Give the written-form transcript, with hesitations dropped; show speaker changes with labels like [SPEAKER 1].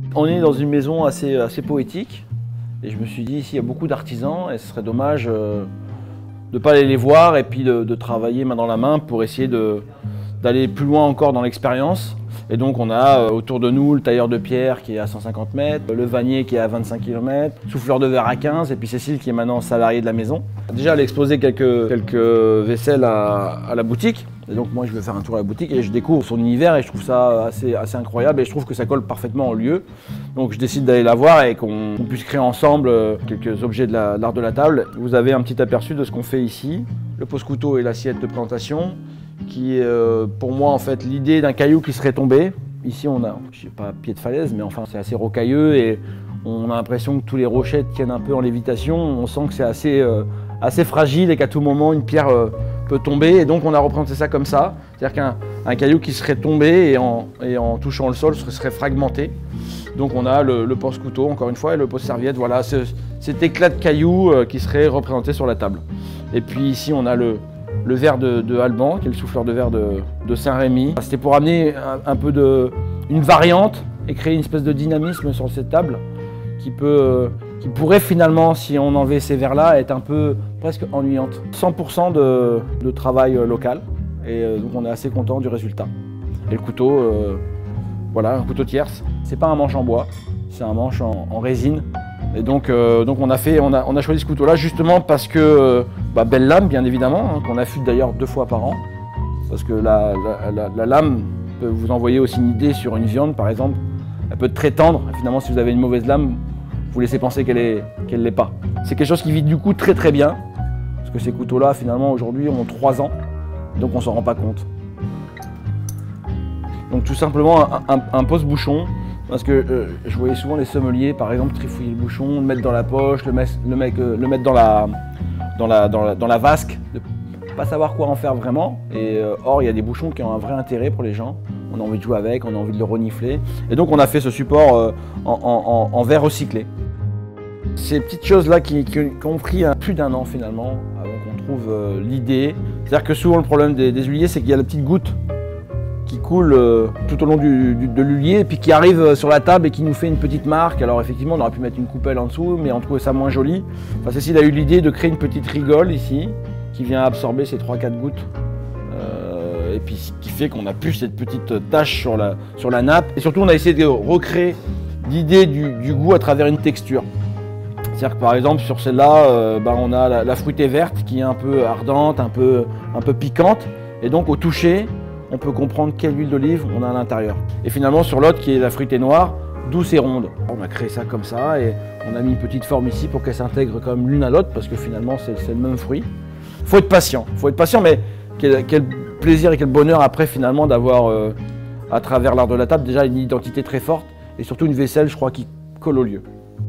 [SPEAKER 1] On est dans une maison assez poétique et je me suis dit ici il y a beaucoup d'artisans et ce serait dommage de ne pas aller les voir et puis de travailler main dans la main pour essayer d'aller plus loin encore dans l'expérience. Et donc on a autour de nous le tailleur de pierre qui est à 150 mètres, le vannier qui est à 25 km, souffleur de verre à 15 et puis Cécile qui est maintenant salariée de la maison. Déjà elle a exposé quelques vaisselles à la boutique. Et donc moi je vais faire un tour à la boutique et je découvre son univers et je trouve ça assez incroyable et je trouve que ça colle parfaitement au lieu. Donc je décide d'aller la voir et qu'on puisse créer ensemble quelques objets de l'art de la table. Vous avez un petit aperçu de ce qu'on fait ici. Le pose-couteau et l'assiette de présentation qui est pour moi en fait l'idée d'un caillou qui serait tombé. Ici on a, je sais pas pied de falaise mais enfin c'est assez rocailleux et on a l'impression que tous les rochers tiennent un peu en lévitation. On sent que c'est assez fragile et qu'à tout moment une pierre peut tomber et donc on a représenté ça comme ça, c'est-à-dire qu'un caillou qui serait tombé et en touchant le sol serait fragmenté. Donc on a le pose-couteau encore une fois et le pose-serviette, voilà cet éclat de caillou qui serait représenté sur la table. Et puis ici on a le verre de Alban qui est le souffleur de verre de Saint-Rémy. C'était pour amener un peu une variante et créer une espèce de dynamisme sur cette table qui pourrait finalement, si on enlevait ces verres-là, être un peu presque ennuyante. 100% de travail local et donc on est assez content du résultat. Et le couteau, voilà, un couteau tierce. C'est pas un manche en bois, c'est un manche en résine. Et donc on a choisi ce couteau-là justement parce que belle lame bien évidemment, hein, qu'on affûte d'ailleurs 2 fois par an. Parce que la lame peut vous envoyer aussi une idée sur une viande par exemple. Elle peut être très tendre, et finalement si vous avez une mauvaise lame, vous laissez penser qu'elle l'est pas. C'est quelque chose qui vit du coup très bien, parce que ces couteaux-là finalement aujourd'hui ont 3 ans, donc on s'en rend pas compte. Donc tout simplement un pose-bouchon, parce que je voyais souvent les sommeliers par exemple trifouiller le bouchon, le mettre dans la poche, le mettre dans la vasque, de pas savoir quoi en faire vraiment. Et or il y a des bouchons qui ont un vrai intérêt pour les gens. On a envie de jouer avec, on a envie de le renifler. Et donc on a fait ce support en verre recyclé. Ces petites choses-là qui ont pris plus d'1 an finalement avant qu'on trouve l'idée. C'est-à-dire que souvent le problème des huiliers, c'est qu'il y a la petite goutte qui coule tout au long de l'huilier et puis qui arrive sur la table et qui nous fait une petite marque. Alors effectivement on aurait pu mettre une coupelle en dessous mais on trouvait ça moins joli. Enfin, Cécile a eu l'idée de créer une petite rigole ici qui vient absorber ces 3-4 gouttes. Et puis ce qui fait qu'on a plus cette petite tache sur la nappe. Et surtout on a essayé de recréer l'idée du goût à travers une texture. C'est-à-dire que par exemple sur celle-là, on a la fruitée verte qui est un peu ardente, un peu piquante. Et donc au toucher, on peut comprendre quelle huile d'olive on a à l'intérieur. Et finalement sur l'autre qui est la fruitée noire, douce et ronde. On a créé ça comme ça et on a mis une petite forme ici pour qu'elle s'intègre comme l'une à l'autre parce que finalement c'est le même fruit. Faut être patient mais quel plaisir et quel bonheur après finalement d'avoir à travers l'art de la table déjà une identité très forte et surtout une vaisselle je crois qui colle au lieu.